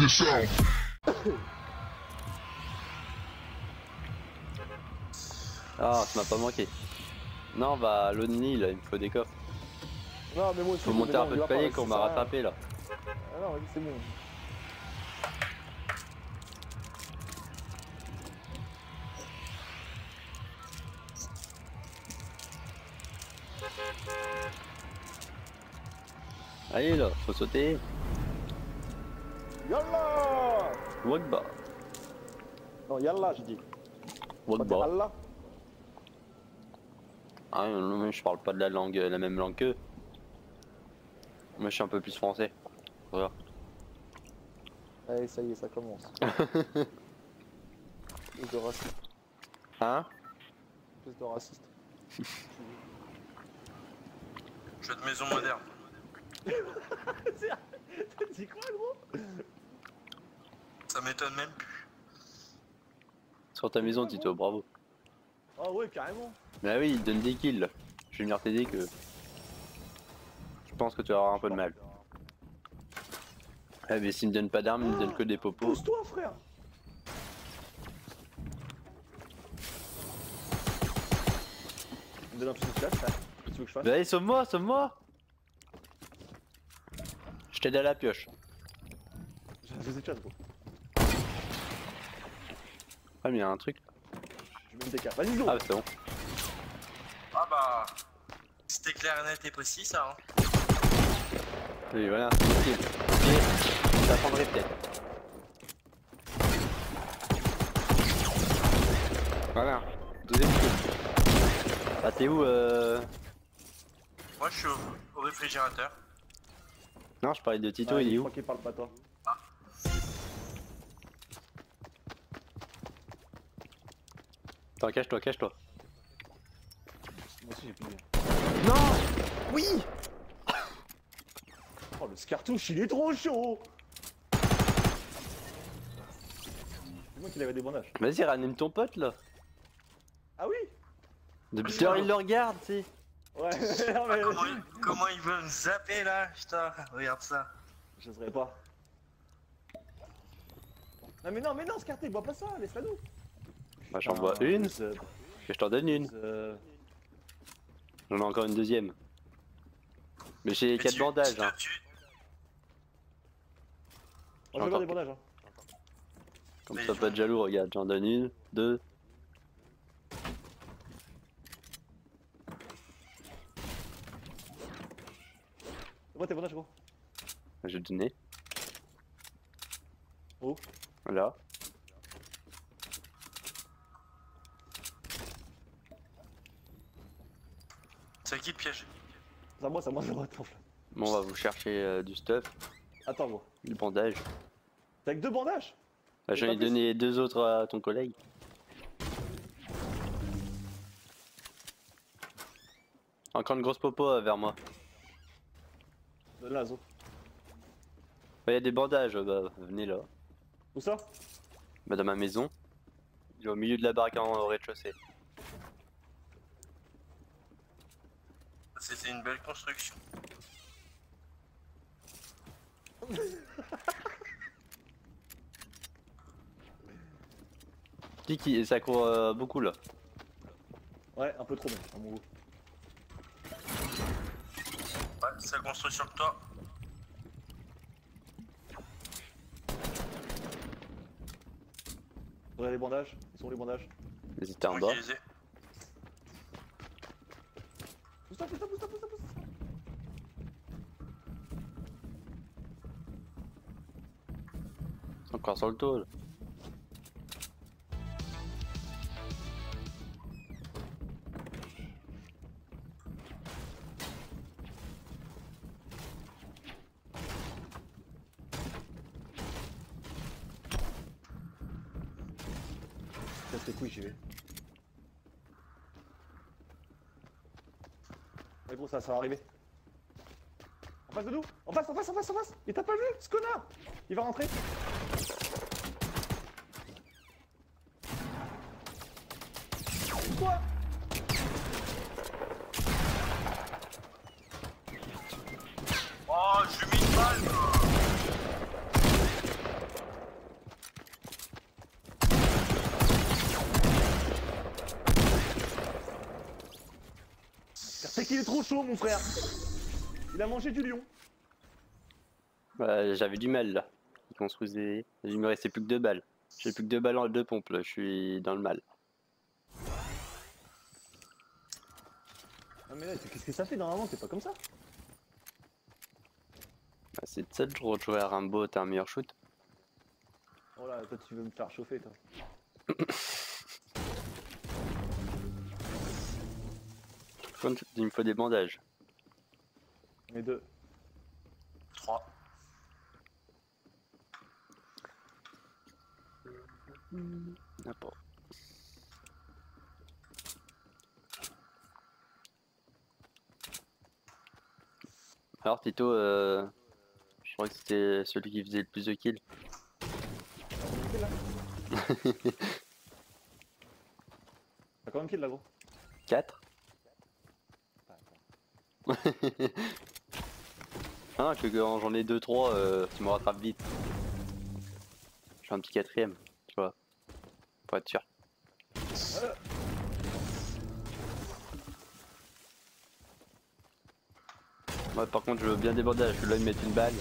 this out. Ah, ça m'a pas manqué. Non, bah, l'Only, là, il me faut des coffres. Non, mais moi aussi. Faut monter un peu de palier qu'on m'a rattrapé là. Ah non, vas-y, c'est bon. Allez là, faut sauter. Yallah. Wagba. Non, yallah, j'ai dit. Wagba. Allah. Ah non, mais je parle pas de la langue, la même langue qu'eux. Moi je suis un peu plus français. Voilà. Allez, ça y est, ça commence. Plus de raciste. Hein? Plus de raciste. Jeu de maison moderne. T'as dit quoi, gros? Ça m'étonne même plus. Sur ta maison, Tito, bravo. Ah ouais, carrément. Bah oui, il donne des kills là. Je vais venir t'aider que. Je pense que tu vas avoir un peu de mal. Ah mais s'il me donne pas d'armes, il me donne que des popos. Pousse-toi, frère. Il me donne un plus de place, frère. Qu'est-ce que tu veux que je fasse? Bah allez, sauve-moi, sauve-moi! Je t'aide à la pioche. J'ai un plus de chat, gros. Ah mais il y a un truc. Je mets une DK. Vas-y, Zo. Ah bah c'est bon. Ah bah. C'était clair, net et précis ça. Hein. Oui voilà, c'est kill. Et ça prendrait peut-être. Voilà, deuxième kill. Ah t'es où Moi je suis au réfrigérateur. Non, je parlais de Tito, Ah, il est je où? crois qu'il parle pas, toi. Attends, cache-toi, cache-toi. Moi aussi, j'ai plié. Non! Oui! Oh, le scartouche, il est trop chaud. C'est moi qui avait des bandages. Vas-y, ranime ton pote là. Ah oui? Depuis tout à l'heure, il le regarde, tu sais. Ouais, non, mais... Comment il veut me zapper là? Putain, regarde ça. J'oserais pas. Non, mais non, Scarté, bois pas ça, laisse-la nous. Bah, j'en bois une, Zub, et je t'en donne une. zub. J'en ai encore une deuxième. Mais j'ai Mais 4 bandages, hein. Moi, je veux J'entends des bandages, hein. Comme Mais ça, pas de jaloux, regarde. J'en donne une, deux. Moi, tes bandages, gros. Je vais te donner. Oh. Voilà. C'est qui le piège? C'est à moi, attends. Bon, on va vous chercher du stuff, Attends, gros. du bandage. T'as que 2 bandages? Bah, j'en pas ai plus. donné 2 autres à ton collègue. Encore une grosse popo vers moi. Donne-la, Zo. Bah, y a des bandages, bah, venez là. Où ça? Bah, dans ma maison. Il est au milieu de la baraque au rez-de-chaussée. C'était une belle construction. Qui ça court beaucoup là. Ouais, un peu trop, même, à mon goût. Ouais, ça construit sur le toit. Faudrait les bandages. Ils sont où les bandages? N'hésitez en Moi bas. qui les ai. Pousse-toi. Encore sur le toit là. Casse les couilles, j'y vais. Ouais, gros, ça va arriver. En face de nous! En face! Il t'a pas vu, ce connard! Il va rentrer! Quoi? Oh, j'ai mis une balle. C'est qu'il est trop chaud, mon frère. Il a mangé du lion. J'avais du mal là. Ils construisaient. Il me restait plus que 2 balles. J'ai plus que 2 balles en 2 pompes là, je suis dans le mal. Ah mais là, qu'est-ce que ça fait normalement? C'est pas comme ça. Bah, c'est de ça de jouer à Rainbow, t'as un meilleur shoot. Oh là, toi tu veux me faire chauffer toi. Il me faut des bandages. Mais deux. 3. N'importe. Alors Tito, je crois que c'était celui qui faisait le plus de kills. T'as combien de kills là gros? 4. Ah que quand j'en ai 2-3, tu me rattrapes vite. Je fais un petit 4ème, tu vois. Pour être sûr. Ouais, par contre je veux bien des bandages, je veux là me mettre une balle.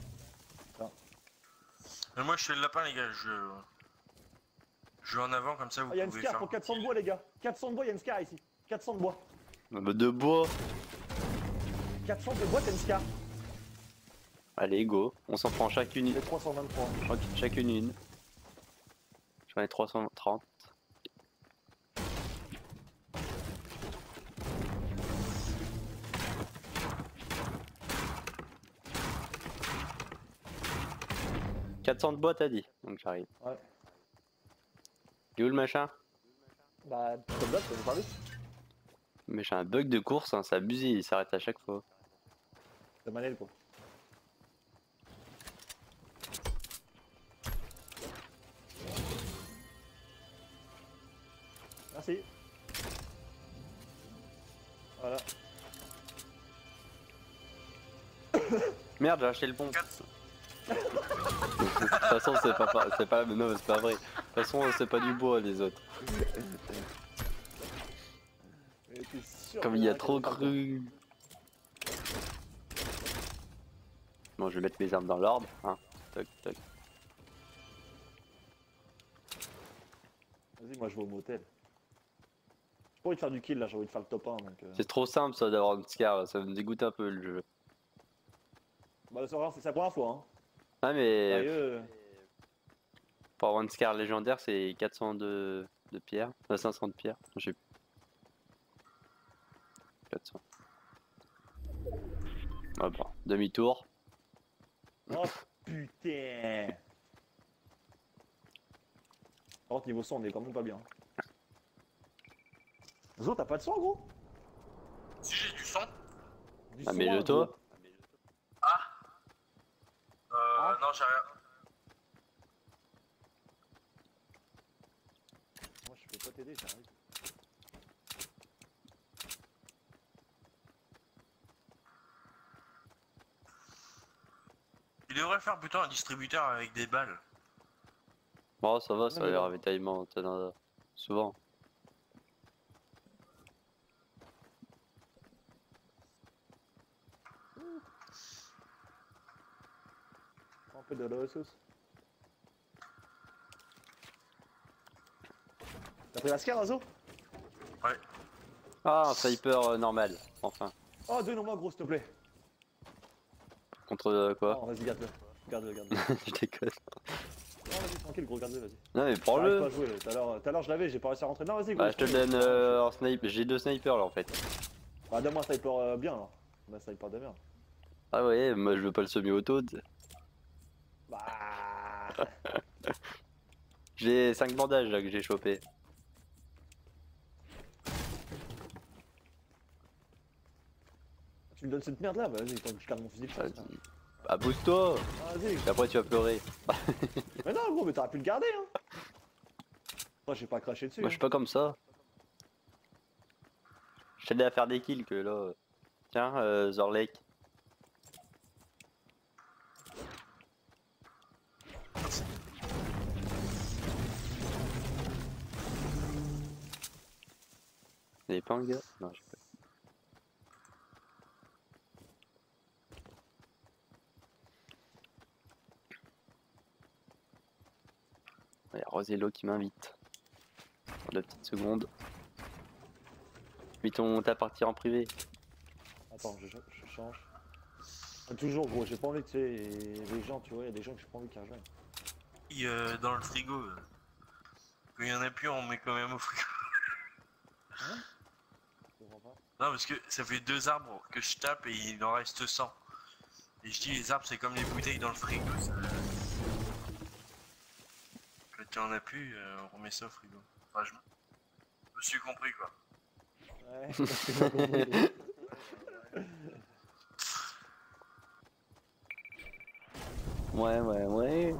Mais moi je fais le lapin les gars, je vais en avant comme ça vous Ah, y'a une pouvez scar faire. pour 400 de bois les gars. 400 de bois, y'a une scar ici. 400 de bois. De bois. 400 de bois, t'as une scar. Allez go, on s'en prend chacune une. J'ai 323. Chacune une. J'en ai 330. « 400 de bois t'as dit, donc j'arrive. Ouais. Il est où le machin? Bah, comme d'hab, ça nous parler. Mais j'ai un bug de course, hein, c'est abusé, il s'arrête à chaque fois. C'est Manel quoi. Merci. Voilà. Merde, j'ai acheté le pont. De toute façon, c'est pas, non, c'est pas vrai. De toute façon, c'est pas du bois les autres. Mais t'es sûr, Comme il y a là, trop qu'elle est pas cru. Bon, je vais mettre mes armes dans l'ordre. Hein. Toc, toc. Vas-y, moi je vais au motel. J'ai pas envie de faire du kill là, j'ai envie de faire le top 1 donc. C'est trop simple ça d'avoir une scar, ça me dégoûte un peu le jeu. Bah, c'est la première fois hein. Ah mais Sérieux. pour avoir une scar légendaire c'est 400 de pierre, 500 de pierre, je sais plus. 400. Ah bon, demi-tour. Oh putain. Par contre niveau son on est quand même pas bien. Zo, t'as pas de son gros? Si j'ai du son. Du Ah son, mais le gros. toi. Non j'ai rien. Moi je peux pas t'aider, j'arrive. Il devrait faire plutôt un distributeur avec des balles. Bon ça va, ça Non, a mais les non. ravitaillements, t'en as souvent. Prends un peu de la sauce. T'as pris la scar Azo? Ouais. Ah un sniper normal, enfin. Oh donne-moi gros s'il te plaît. Contre quoi? Non vas-y garde-le. Garde-le, garde-le. Je déconne. Non vas-y tranquille gros garde-le vas-y. Non mais J'arrive pas prends-le. à jouer là. Tout à l'heure je l'avais, j'ai pas réussi à rentrer. Non vas-y gros. Bah je te le donne en sniper, j'ai 2 snipers là en fait. Bah donne-moi un sniper bien alors. Bah sniper de merde. Ah ouais, moi je veux pas le semi-auto. Bah. J'ai 5 bandages là que j'ai chopé. Tu me donnes cette merde là? Bah vas-y, tant que je calme mon fusil de chasse. là. Vas-y. Bah bouge-toi. Vas-y. Et après tu vas pleurer. Mais non gros, mais t'aurais pu le garder hein. Moi j'ai pas craché dessus. Moi je suis pas comme ça. Je t'aide à faire des kills que là. Tiens, Zorlek. Vous avez pas un gars? Non, j'ai pas. Rosello qui m'invite. Pour 2 petites secondes. Mettons ta partie en privé. Attends, je change. Ah, toujours gros, j'ai pas envie que tu sais, les gens, tu vois, il y a des gens que j'ai pas envie qu'ils rejoignent. Dans le frigo. Quand il y en a plus, on met quand même au frigo. Hein? Je comprends pas. Non, parce que ça fait 2 arbres que je tape et il en reste 100. Et je dis, les arbres, c'est comme les bouteilles dans le frigo. Quand il y en a plus, on remet ça au frigo. Enfin, je me suis compris, quoi. Ouais, j'ai pas compris. Gros. Ouais.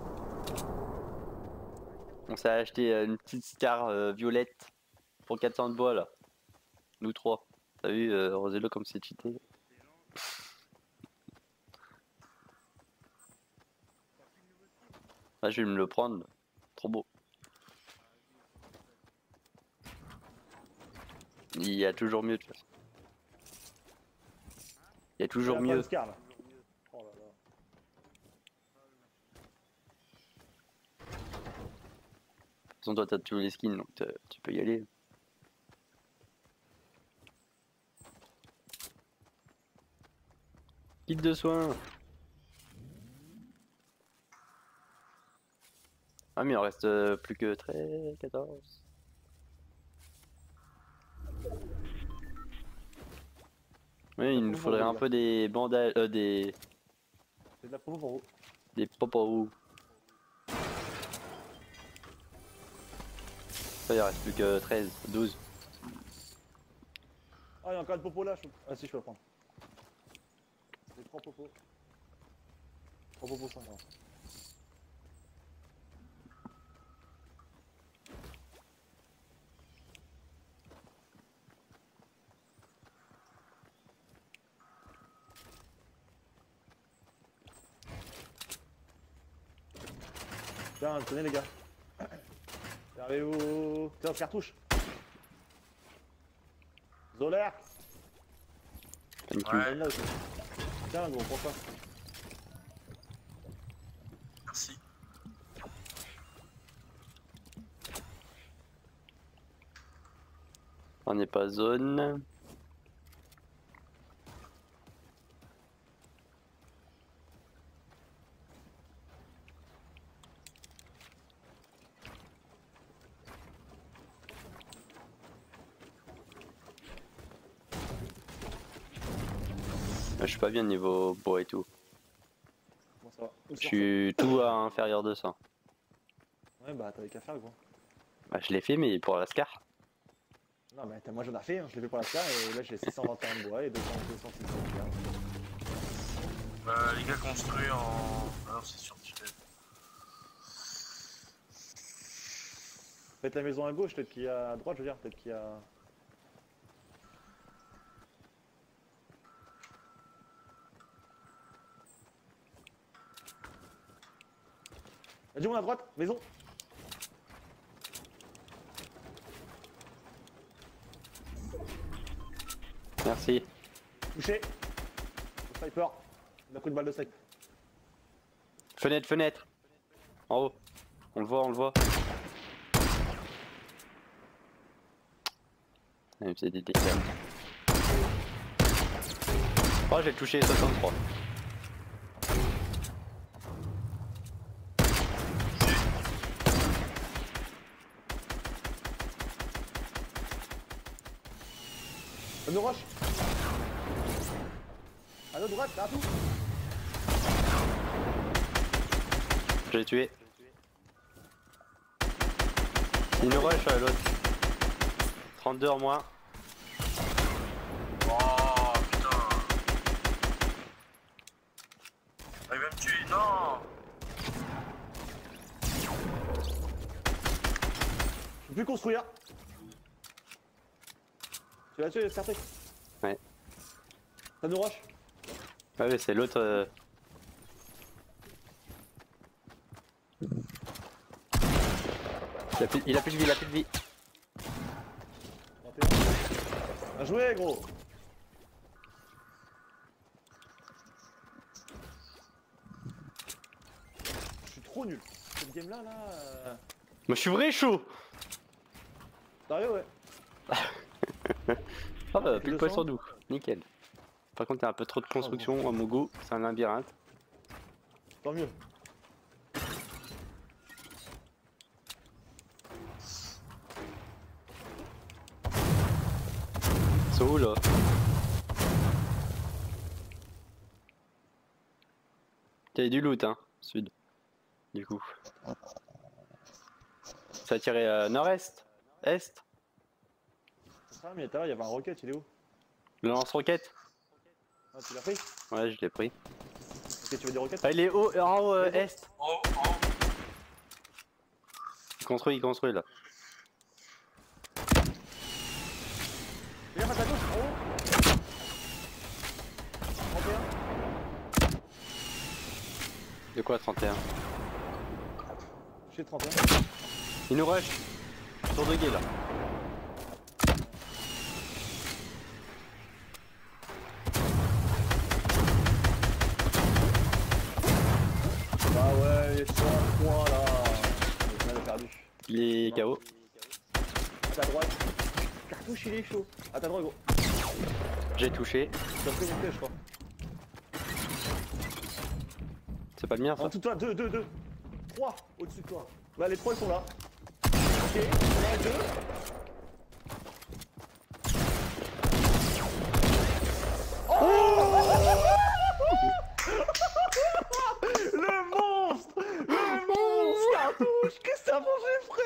On s'est acheté une petite Scar violette pour 400 de bois là. Nous 3. T'as vu Rosello comme c'est cheaté? Ah, je vais me le prendre. Trop beau. Il y a toujours mieux de toute façon. Il y a toujours Elle a pas mieux. le Scar, là. Oh là là. De toute façon, toi t'as tous les skins donc tu peux y aller. Kit de soins. Ah mais il en reste plus que 13, 14. Oui, il nous faudrait un peu des bandages, C'est de la promo pour vous. des popos. Ça, il reste plus que 13, 12. Ah, il y a encore une popo là. Ah, si, je peux le prendre. J'ai 3 popos. 3 popos 50. Tiens, tenez les gars. Servez-vous. Tiens, cartouche. Zolaire. Thank you. Ouais, Là aussi. Tiens, gros, prends ça. merci. On n'est pas zone. Je suis pas bien niveau bois et tout. Comment ça va? Je suis tout à inférieur de ça. Ouais, bah, t'avais qu'à faire, gros. Bah, je l'ai fait, mais pour la Scar. Non, mais moi j'en ai fait, hein. Je l'ai fait pour la Scar et là j'ai 621 de bois et 206 de pierre. Les gars construits en... Alors c'est sur Tibet. Faites la maison à gauche, peut-être qu'il y a à droite, je veux dire, peut-être qu'il y a. Il y a du monde à droite, maison. Merci. Touché. Le sniper. Il a pris une balle de snipe. Fenêtre, fenêtre. En haut. On le voit, on le voit. Ouais, c'est des dégâts. Oh, j'ai touché 63. Un de roche. À notre droite, t'as tout. Je l'ai tué. Une rush l'autre. 32 en moins. Oh putain. Ah, il va me tuer, non. Je peux plus construire. Tu l'as tué, certain. Ouais. T'as de roche. Ouais, mais c'est l'autre. Il a plus de vie, il a plus de vie. 21. Bien joué, gros. Je suis trop nul. Cette game là, Moi je suis vrai chaud. Sérieux, ouais. Ah bah, fait plus de 200. poisson doux. Nickel. Par contre, il y a un peu trop de construction à mon goût. C'est un labyrinthe. Tant mieux. Ils sont où là? T'avais du loot, hein, sud. Du coup. Ça a tiré nord-est? Est? Ah, mais tout à l'heure, il y avait un rocket, il est où? Le lance-roquette? Ah, tu l'as pris? Ouais, je l'ai pris. Ok, tu veux des roquettes? Ah, il est haut, en haut, est. Oh, oh. Il construit là. Viens, à ta gauche, en haut. 31. De quoi 31? J'ai 31. Il nous rush. Tour de guet là. Bah ouais, il est sur un point là. On a perdu. Il est KO. À ta droite. Cartouche, il est chaud. À ta droite, gros. J'ai touché. Tu as pris une flèche, je crois. C'est pas le mien ça. En dessous de toi, 2. 3 au-dessus de toi. Bah, les 3 ils sont là. Ok, il y en a 2. Le monstre! Le monstre! Cartouche! Qu'est-ce que t'as mangé, frère?